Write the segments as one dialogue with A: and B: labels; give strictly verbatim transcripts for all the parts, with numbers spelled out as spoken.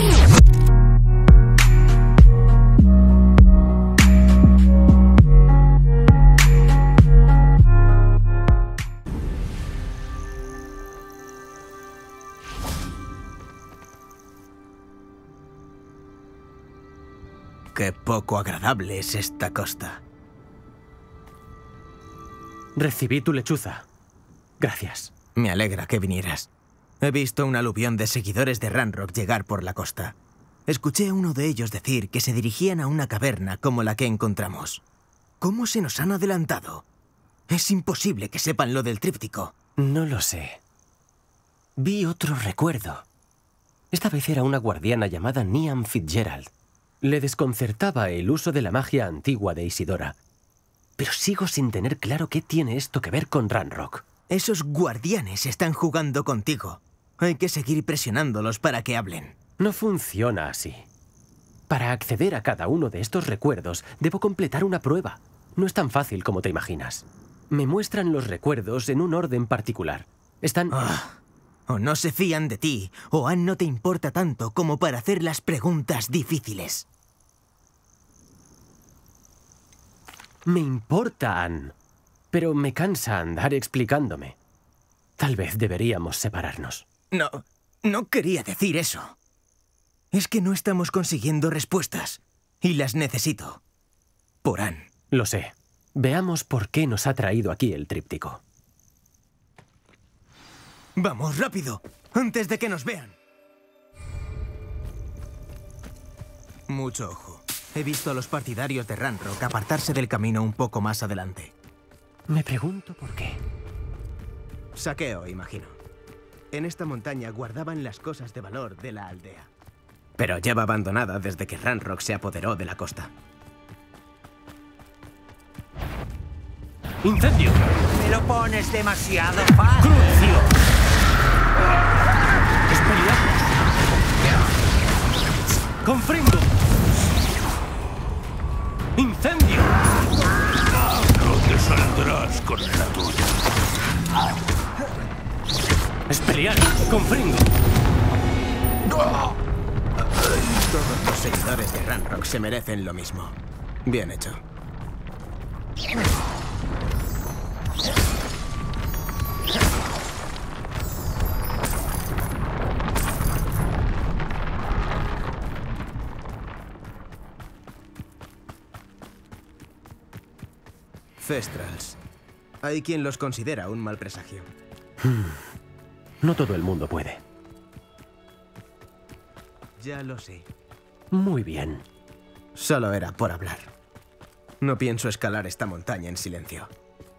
A: Qué poco agradable es esta costa.
B: Recibí tu lechuza. Gracias.
A: Me alegra que vinieras. He visto un aluvión de seguidores de Ranrock llegar por la costa. Escuché a uno de ellos decir que se dirigían a una caverna como la que encontramos. ¿Cómo se nos han adelantado? Es imposible que sepan lo del tríptico.
B: No lo sé. Vi otro recuerdo. Esta vez era una guardiana llamada Niamh Fitzgerald. Le desconcertaba el uso de la magia antigua de Isidora. Pero sigo sin tener claro qué tiene esto que ver con Ranrock.
A: Esos guardianes están jugando contigo. Hay que seguir presionándolos para que hablen.
B: No funciona así. Para acceder a cada uno de estos recuerdos, debo completar una prueba. No es tan fácil como te imaginas. Me muestran los recuerdos en un orden particular. Están...
A: Ah, o no se fían de ti, o Anne no te importa tanto como para hacer las preguntas difíciles.
B: Me importa, Anne, pero me cansa andar explicándome. Tal vez deberíamos separarnos.
A: No, no quería decir eso. Es que no estamos consiguiendo respuestas, y las necesito. Por Anne.
B: Lo sé. Veamos por qué nos ha traído aquí el tríptico.
A: ¡Vamos, rápido! ¡Antes de que nos vean! Mucho ojo. He visto a los partidarios de Ranrock apartarse del camino un poco más adelante.
B: Me pregunto por qué.
A: Saqueo, imagino. En esta montaña guardaban las cosas de valor de la aldea. Pero lleva abandonada desde que Ranrock se apoderó de la costa.
B: ¡Incendio!
C: Me lo pones demasiado fácil.
B: ¡Crucio! ¡Expelliarmus! ¡Confringo! ¡Incendio!
D: No te saldrás con la tuya.
B: ¡Expelliarmus! ¡Confringo!
A: Todos los seguidores de Ranrock se merecen lo mismo. Bien hecho. Thestrals. Hay quien los considera un mal presagio.
B: No todo el mundo puede.
A: Ya lo sé.
B: Muy bien.
A: Solo era por hablar. No pienso escalar esta montaña en silencio.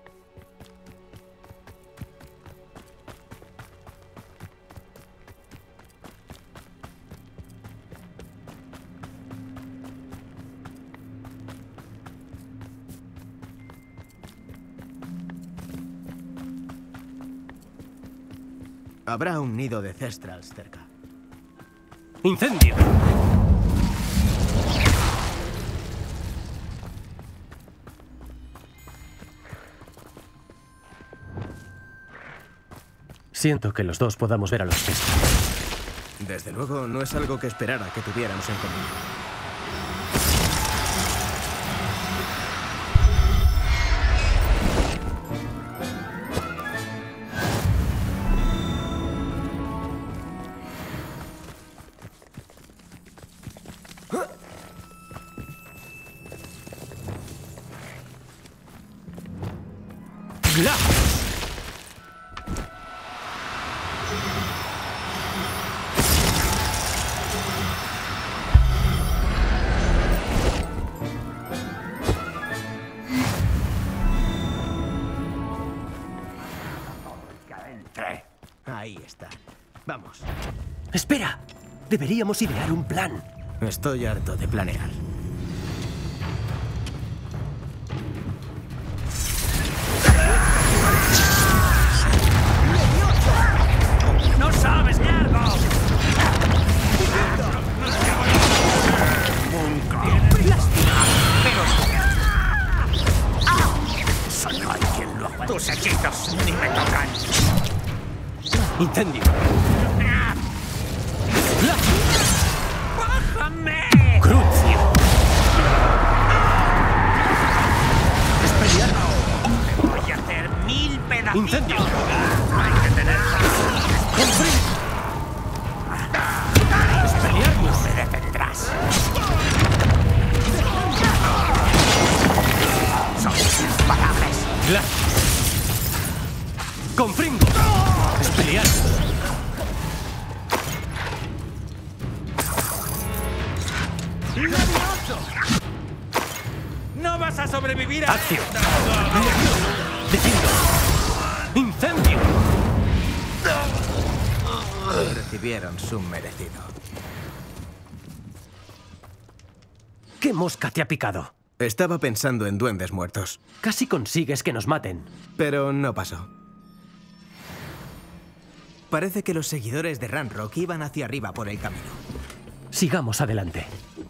A: Habrá un nido de Thestrals cerca.
B: ¡Incendio! Siento que los dos podamos ver a los Thestrals.
A: Desde luego, no es algo que esperara que tuviéramos en común. Ahí está. Vamos.
B: ¡Espera! Deberíamos idear un plan.
A: Estoy harto de planear.
C: ¡No sabes qué hago!
D: Solo hay quien lo aguante.
C: Tus hechizos ni me tocan.
B: ¡Incendio!
C: sabes. Sois imparables.
B: Glass. Confringo. Expelliarmus.
C: ¡No vas a sobrevivir a
B: Accio.
C: esto!
B: Defiendo. Incendio.
A: Recibieron su merecido.
B: ¿Qué mosca te ha picado?
A: Estaba pensando en duendes muertos,
B: Casi consigues que nos maten.
A: pero no pasó. Parece que los seguidores de Ranrock iban hacia arriba por el camino.
B: Sigamos adelante.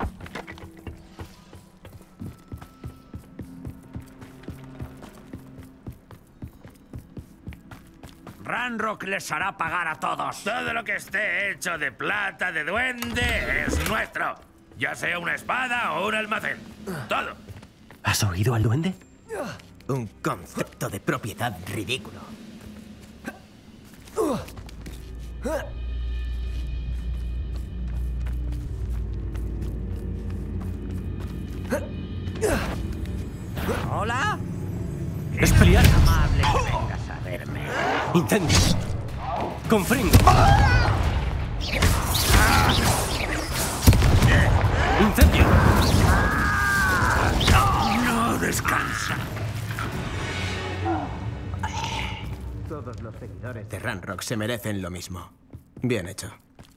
C: Ranrock les hará pagar a todos.
D: Todo lo que esté hecho de plata de duende es nuestro. Ya sea una espada o un almacén. Todo.
B: ¿Has oído al duende?
A: Un concepto de propiedad ridículo.
C: ¿Hola?
B: Expelliarmus.
C: Amable que vengas a verme.
B: Incendio. Confringo. Incendio.
D: No descansa.
A: Todos los seguidores de Ranrock se merecen lo mismo. Bien hecho.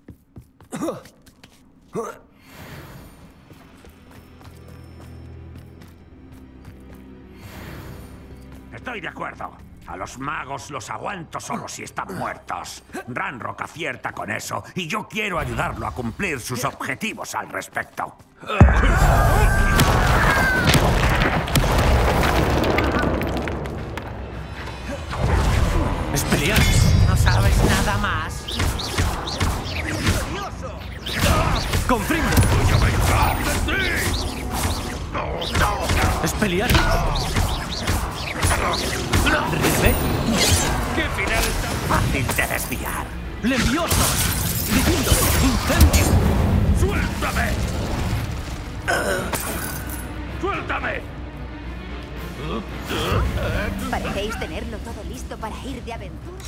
C: Estoy de acuerdo. A los magos los aguanto solo si están muertos. Ranrock acierta con eso y yo quiero ayudarlo a cumplir sus objetivos al respecto.
B: Expelliarmus.
C: ¿No sabes nada más?
B: Confringo. Expelliarmus. Revet.
C: ¡Qué final tan fácil de desviar!
B: Levioso. Defiendo. Incendio.
D: ¡Suéltame! ¡Suéltame!
E: Parecéis tenerlo todo listo para ir de aventura.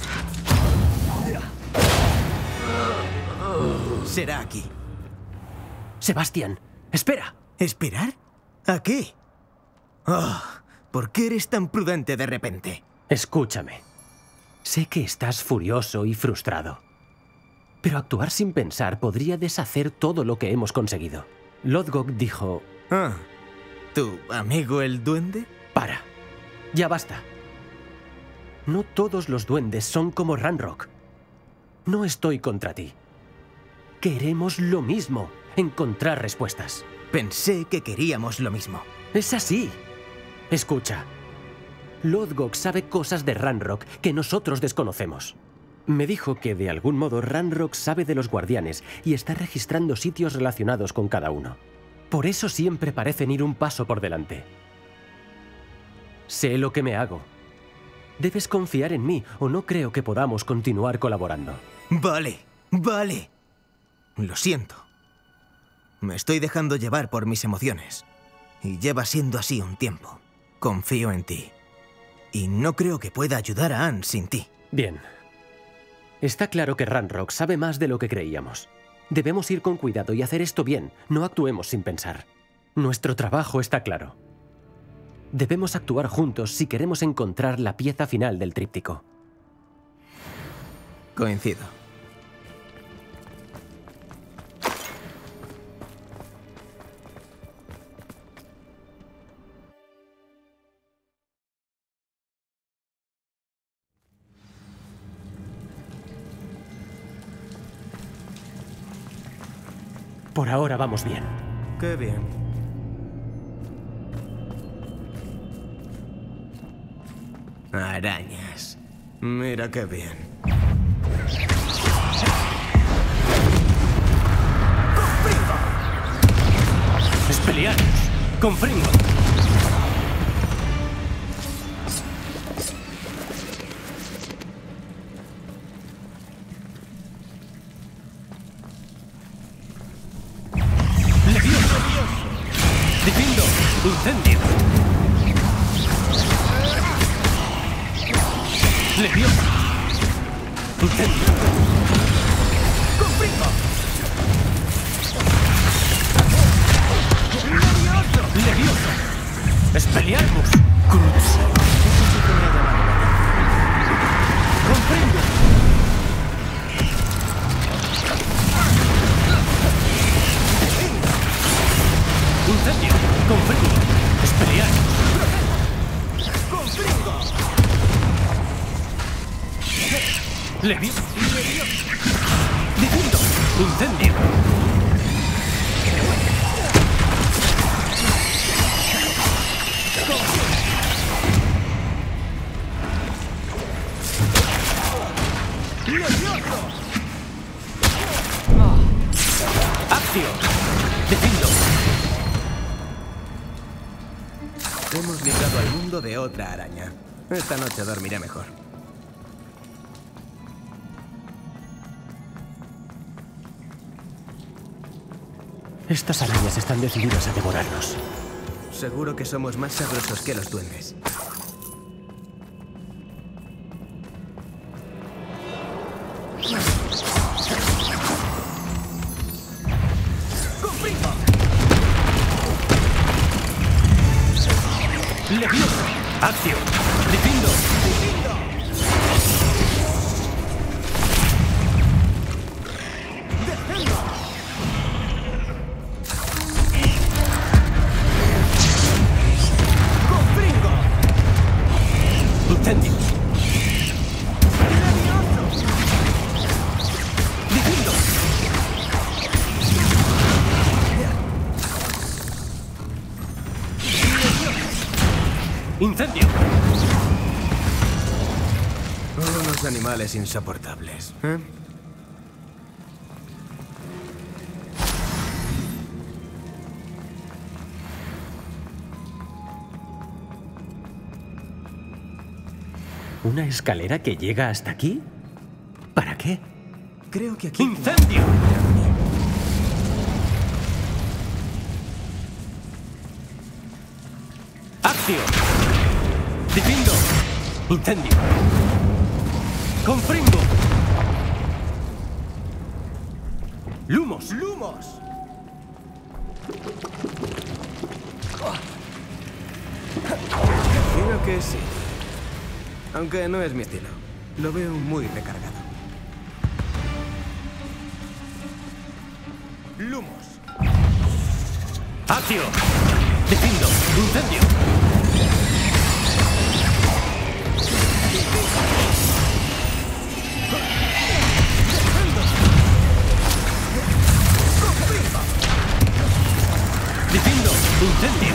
A: Será aquí.
B: Sebastián, espera.
A: ¿Esperar? ¿A qué? Oh, ¿por qué eres tan prudente de repente?
B: Escúchame. Sé que estás furioso y frustrado. Pero actuar sin pensar podría deshacer todo lo que hemos conseguido. Lodgok dijo...
A: Ah, ¿tu amigo el duende?
B: Para. Ya basta. No todos los duendes son como Ranrock. No estoy contra ti. Queremos lo mismo, encontrar respuestas.
A: Pensé que queríamos lo mismo.
B: Es así. Escucha. Lodgok sabe cosas de Ranrock que nosotros desconocemos. Me dijo que de algún modo Ranrock sabe de los guardianes y está registrando sitios relacionados con cada uno. Por eso siempre parecen ir un paso por delante. Sé lo que me hago. Debes confiar en mí o no creo que podamos continuar colaborando.
A: Vale, vale. Lo siento. Me estoy dejando llevar por mis emociones. Y lleva siendo así un tiempo. Confío en ti. Y no creo que pueda ayudar a Anne sin ti.
B: Bien. Está claro que Ranrock sabe más de lo que creíamos. Debemos ir con cuidado y hacer esto bien. No actuemos sin pensar. Nuestro trabajo está claro. Debemos actuar juntos si queremos encontrar la pieza final del tríptico.
A: Coincido.
B: Por ahora vamos bien.
A: Qué bien. Arañas. Mira qué bien.
B: Expelliarmus. Confringo. Incendio. Leviosa. Incendio.
A: ¡Confringo!
B: Leviosa. Expelliarmus. Crucio.
A: Eso sí que me ha llamado la atención.
B: Comprendo. Incendio. Comprendo. Expelliarmus.
A: ¡Confringo!
B: Leviosa. Difundo. Incendio. Accio. Defiendo.
A: Hemos librado al mundo de otra araña. Esta noche dormiré mejor.
B: Estas arañas están decididas a devorarnos.
A: Seguro que somos más sabrosos que los duendes. ¡Confringo!
B: Leviosa. Accio. Defiendo. Incendio. Difundo. Incendio.
A: Unos animales insoportables, ¿eh?
B: ¿Una escalera que llega hasta aquí? ¿Para qué?
A: Creo que aquí...
B: ¡Incendio! ¡Accio! ¡Defiendo! ¡Incendio! ¡Confringo! ¡Lumos!
A: ¡Lumos! Creo que sí. Aunque no es mi estilo. Lo veo muy recargado. ¡Lumos!
B: ¡Accio! ¡Defiendo! ¡Incendio! ¡Defiendo! ¡Incendio!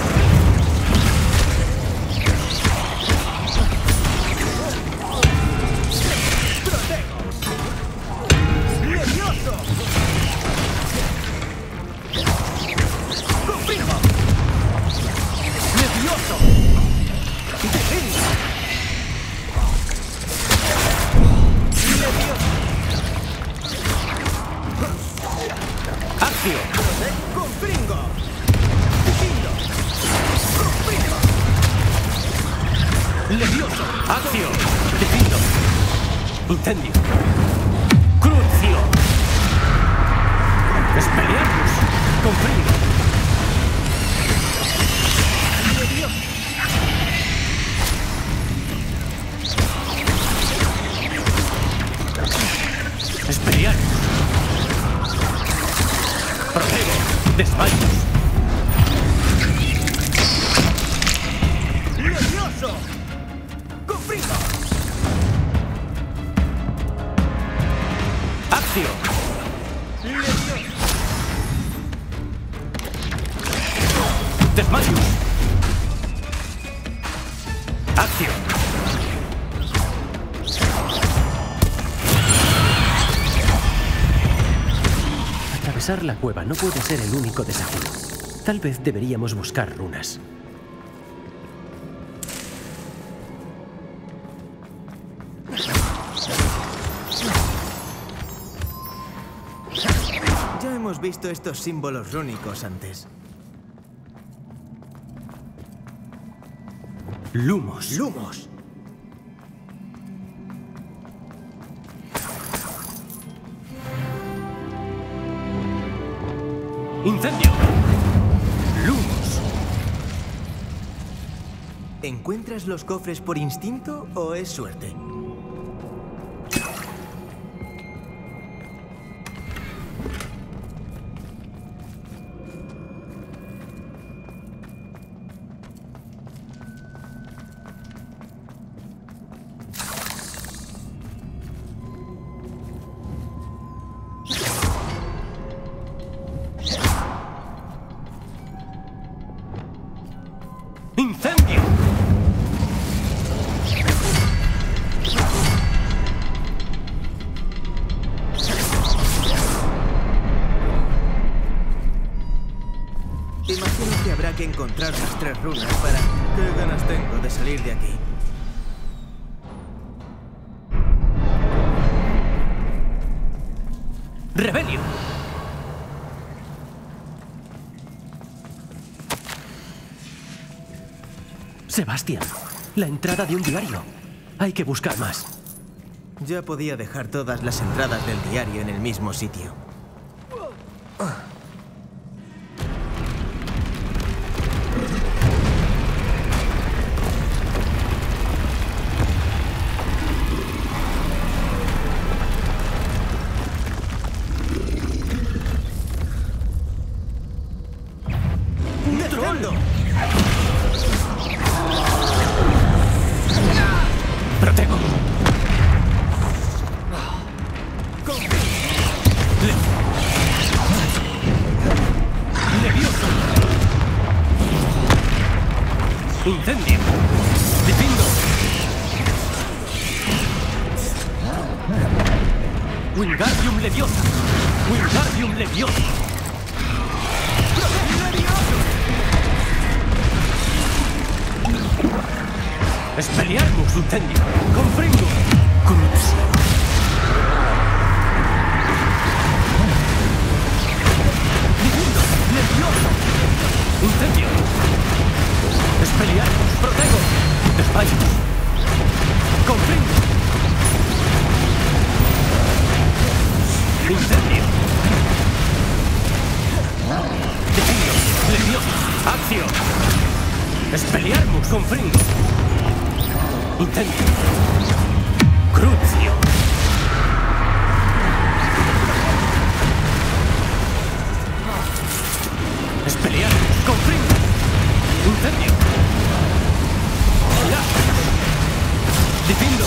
B: ¡Accio!
A: ¡Confringo!
B: ¡Levioso! ¡Accio! ¡Defiendo! ¡Incendio! ¡Crucio! ¡Expelliarmus! ¡Comprendo! ¡Expelliarmus! ¡Protego! ¡Desmayos!
A: ¡Levioso! ¡Confringo!
B: ¡Accio! ¡Desmayos! ¡Accio! Atravesar la cueva no puede ser el único desafío. Tal vez deberíamos buscar runas.
A: Ya hemos visto estos símbolos rúnicos antes.
B: Lumos.
A: ¡Lumos!
B: ¡Incendio! ¡Lumos!
A: ¿Encuentras los cofres por instinto o es suerte?
B: ¡Incendio!
A: Imagino que habrá que encontrar las tres runas para... ¿Qué ganas tengo de salir de aquí?
B: ¡Rebelio! Sebastián, la entrada de un diario. Hay que buscar más.
A: Ya podía dejar todas las entradas del diario en el mismo sitio. ¡Un troll!
B: ¡Protego! Le... ¡Levioso! ¡Incendio! ¡Difindo! ¡Wingardium Leviosa! ¡Wingardium Leviosa! ¡Expelliarmus! ¡Incendio! ¡Confringo! ¡Crucio! ¡Difundo! ¡Levioso! ¡Incendio! ¡Expelliarmus! ¡Protego! ¡Desmayos! ¡Confringo! ¡Incendio! ¡Difundo! ¡Levioso! ¡Accio! ¡Expelliarmus! ¡Confringo! ¡Incendio! ¡Crucio! ¡Expelliarmus! ¡Confringo! ¡Incendio! ¡Ya! ¡Difindo!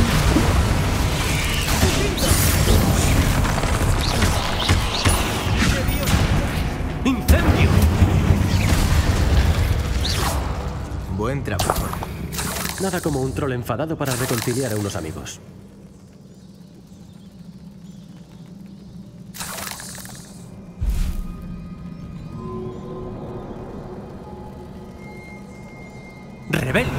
B: ¡Incendio!
A: Buen trabajo.
B: Nada como un troll enfadado para reconciliar a unos amigos. ¡Rebelio!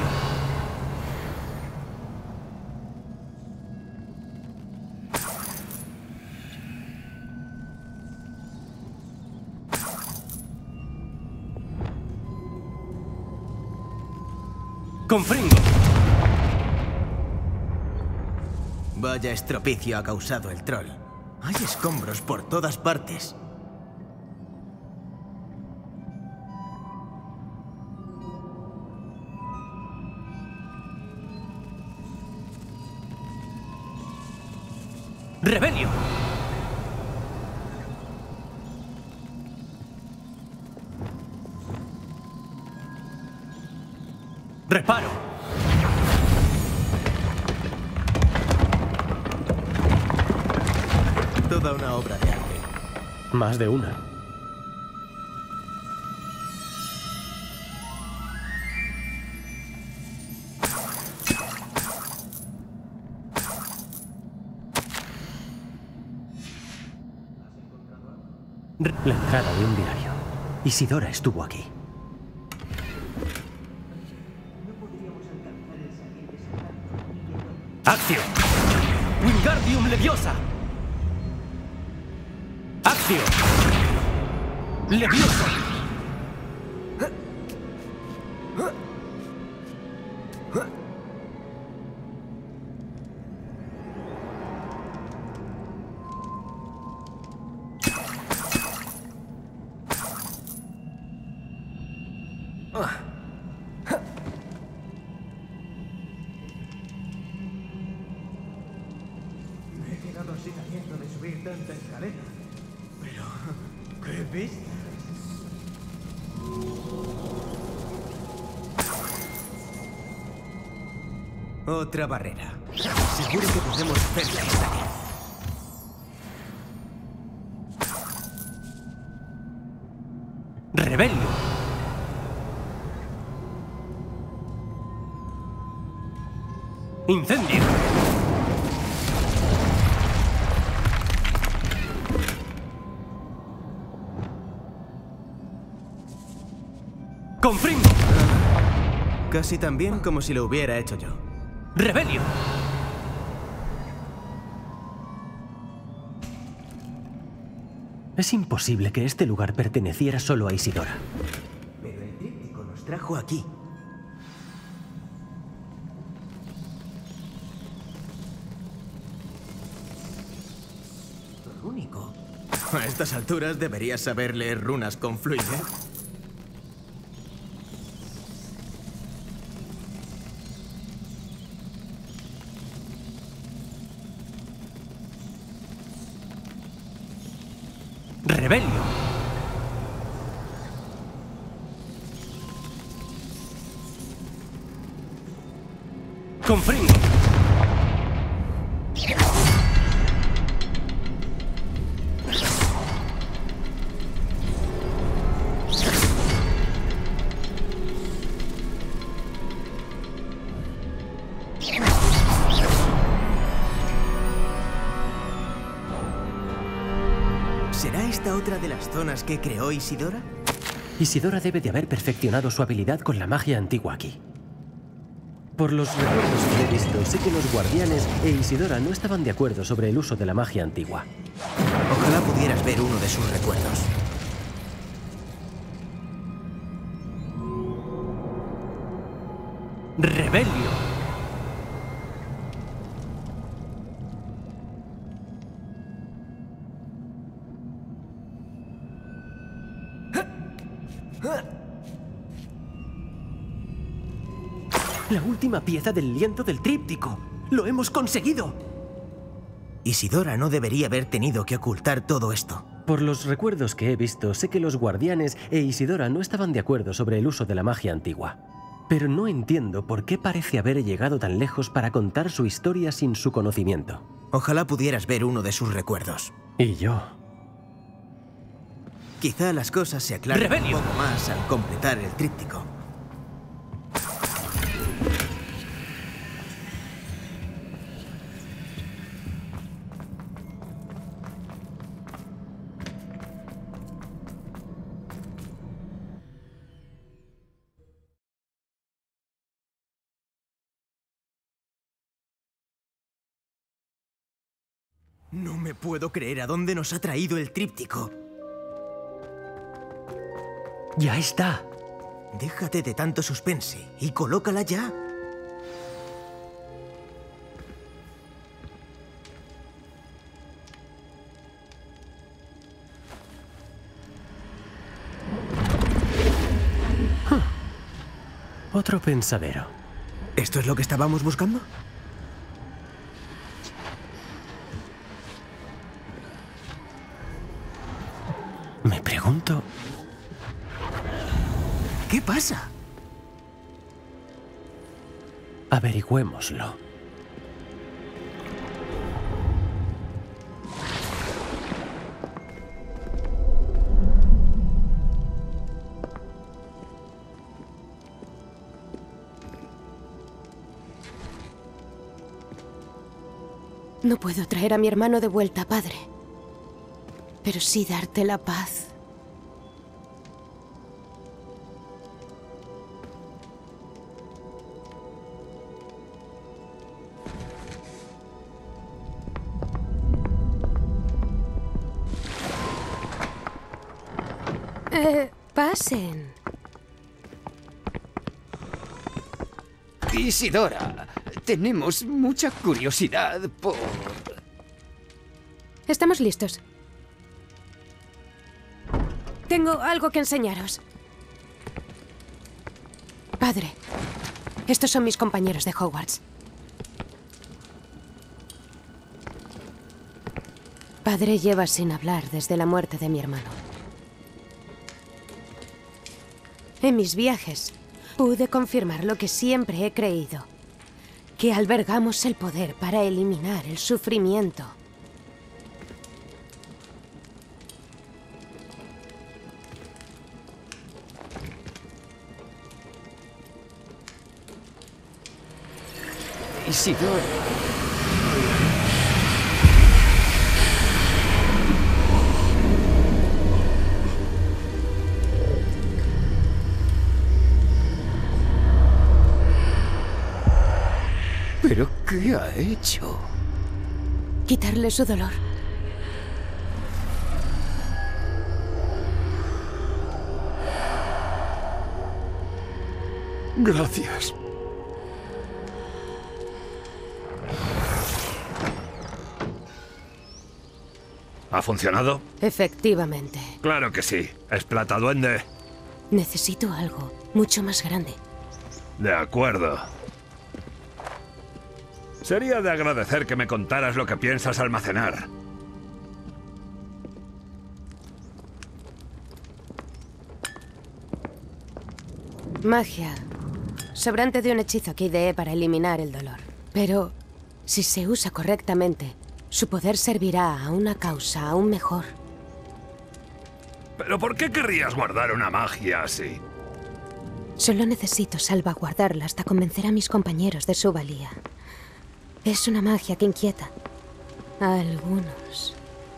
B: ¡Confringo!
A: Vaya estropicio ha causado el troll. Hay escombros por todas partes.
B: ¡Rebelio! ¡Reparo!
A: Toda una obra de arte.
B: Más de una. La entrada de un diario. Isidora estuvo aquí. ¡Accio! ¡Wingardium Leviosa! ¡Accio! ¡Leviosa!
A: Me he quedado sin aliento de subir tanta escalera. Pero... ¿qué ves? Otra barrera. Seguro que podemos hacerla estallar.
B: ¡Rebelio! ¡Incendio! ¡Confringo!
A: Casi tan bien como si lo hubiera hecho yo.
B: ¡Rebelio! Es imposible que este lugar perteneciera solo a Isidora.
A: Pero el tríptico nos trajo aquí. Rúnico. A estas alturas deberías saber leer runas con fluidez.
B: ¡Rebelio! ¡Confringo!
A: ¿Será esta otra de las zonas que creó Isidora?
B: Isidora debe de haber perfeccionado su habilidad con la magia antigua aquí. Por los recuerdos que he visto, sé que los guardianes e Isidora no estaban de acuerdo sobre el uso de la magia antigua.
A: Ojalá pudieras ver uno de sus recuerdos.
B: ¡Rebelio! La última pieza del lienzo del tríptico. ¡Lo hemos conseguido!
A: Isidora no debería haber tenido que ocultar todo esto.
B: Por los recuerdos que he visto, sé que los guardianes e Isidora no estaban de acuerdo sobre el uso de la magia antigua. Pero no entiendo por qué parece haber llegado tan lejos para contar su historia sin su conocimiento.
A: Ojalá pudieras ver uno de sus recuerdos.
B: Y yo...
A: Quizá las cosas se aclaren
B: ¡Rebelio!
A: un poco más al completar el tríptico. No me puedo creer a dónde nos ha traído el tríptico.
B: ¡Ya está!
A: Déjate de tanto suspense y colócala ya.
B: Huh. Otro pensadero.
A: ¿Esto es lo que estábamos buscando?
B: Me pregunto...
A: ¿Qué pasa?
B: Averigüémoslo.
F: No puedo traer a mi hermano de vuelta, padre. Pero sí darte la paz. Eh, pasen.
G: Isidora, tenemos mucha curiosidad por...
F: Estamos listos. Tengo algo que enseñaros. Padre, estos son mis compañeros de Hogwarts. Padre lleva sin hablar desde la muerte de mi hermano. En mis viajes pude confirmar lo que siempre he creído, que albergamos el poder para eliminar el sufrimiento.
G: Isidora. ¿Pero qué ha hecho?
F: Quitarle su dolor.
H: Gracias.
D: ¿Ha funcionado?
F: Efectivamente.
D: Claro que sí. Es plata duende.
F: Necesito algo mucho más grande.
D: De acuerdo. Sería de agradecer que me contaras lo que piensas almacenar.
F: Magia. Sobrante de un hechizo que ideé para eliminar el dolor. Pero, si se usa correctamente, su poder servirá a una causa aún mejor.
D: ¿Pero por qué querrías guardar una magia así?
F: Solo necesito salvaguardarla hasta convencer a mis compañeros de su valía. Es una magia que inquieta a algunos.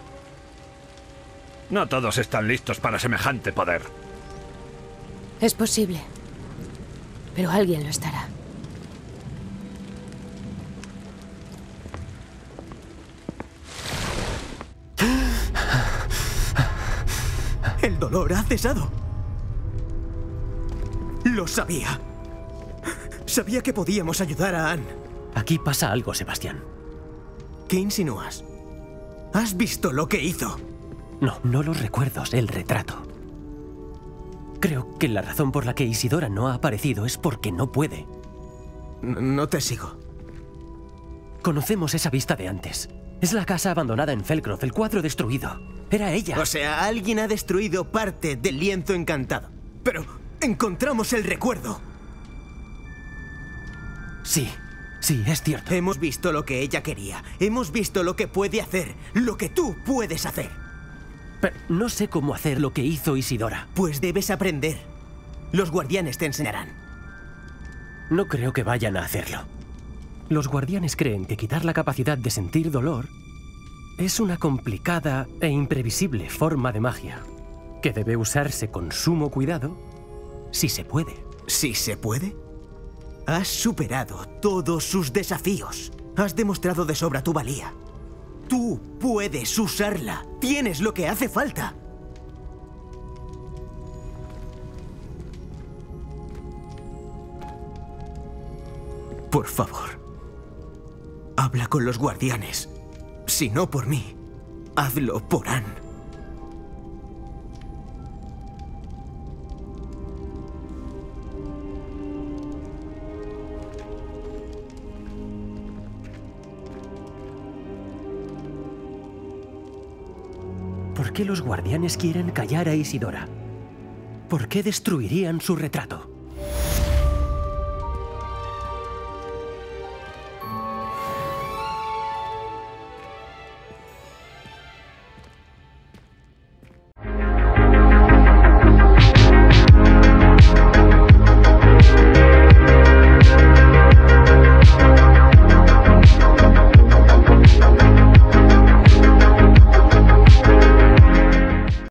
D: No todos están listos para semejante poder.
F: Es posible, pero alguien lo estará.
A: El dolor ha cesado. Lo sabía. Sabía que podíamos ayudar a Anne.
B: Aquí pasa algo, Sebastián.
A: ¿Qué insinúas? ¿Has visto lo que hizo?
B: No, no los recuerdos, el retrato. Creo que la razón por la que Isidora no ha aparecido es porque no puede.
A: N- no te sigo.
B: Conocemos esa vista de antes. Es la casa abandonada en Felcroft, el cuadro destruido. Era ella.
A: O sea, alguien ha destruido parte del lienzo encantado. Pero encontramos el recuerdo.
B: Sí, sí, es cierto.
A: Hemos visto lo que ella quería. Hemos visto lo que puede hacer. Lo que tú puedes hacer.
B: Pero no sé cómo hacer lo que hizo Isidora.
A: Pues debes aprender. Los guardianes te enseñarán.
B: No creo que vayan a hacerlo. Los guardianes creen que quitar la capacidad de sentir dolor es una complicada e imprevisible forma de magia que debe usarse con sumo cuidado si se puede.
A: ¿Si se puede? Has superado todos sus desafíos. Has demostrado de sobra tu valía. Tú puedes usarla. Tienes lo que hace falta. Por favor, habla con los guardianes. Si no por mí, hazlo por Anne.
B: ¿Por qué los guardianes quieren callar a Isidora? ¿Por qué destruirían su retrato?